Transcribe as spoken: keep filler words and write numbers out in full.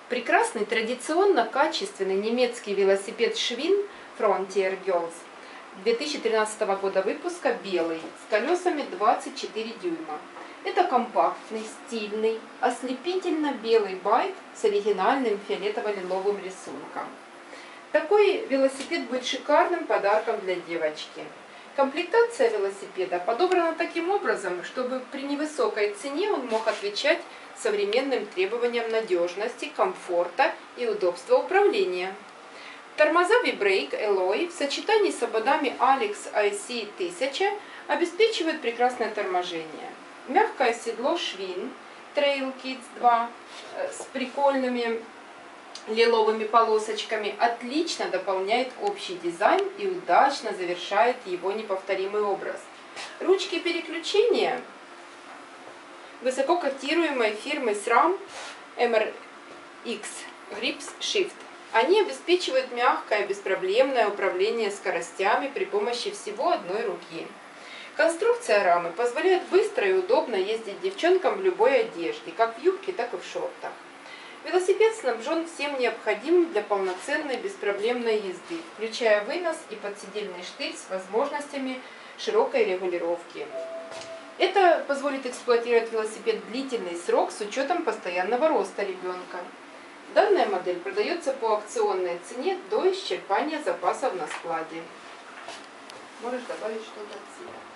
Прекрасный, традиционно качественный немецкий велосипед Schwinn Frontier Girls две тысячи тринадцатого года выпуска, белый, с колесами двадцать четыре дюйма. Это компактный, стильный, ослепительно белый байк с оригинальным фиолетово-лиловым рисунком. Такой велосипед будет шикарным подарком для девочки. Комплектация велосипеда подобрана таким образом, чтобы при невысокой цене он мог отвечать современным требованиям надежности, комфорта и удобства управления. Тормоза V-Brake Alloy в сочетании с ободами Alex ай си тысяча обеспечивают прекрасное торможение. Мягкое седло Schwinn Trail Kids два с прикольными лиловыми полосочками отлично дополняет общий дизайн и удачно завершает его неповторимый образ. Ручки переключения высоко котируемой фирмы SRAM эм эр икс Grips Shift. Они обеспечивают мягкое, беспроблемное управление скоростями при помощи всего одной руки. Конструкция рамы позволяет быстро и удобно ездить девчонкам в любой одежде, как в юбке, так и в шортах. Велосипед снабжен всем необходимым для полноценной беспроблемной езды, включая вынос и подседельный штырь с возможностями широкой регулировки. Это позволит эксплуатировать велосипед длительный срок с учетом постоянного роста ребенка. Данная модель продается по акционной цене до исчерпания запасов на складе. Можешь добавить что-то от себя.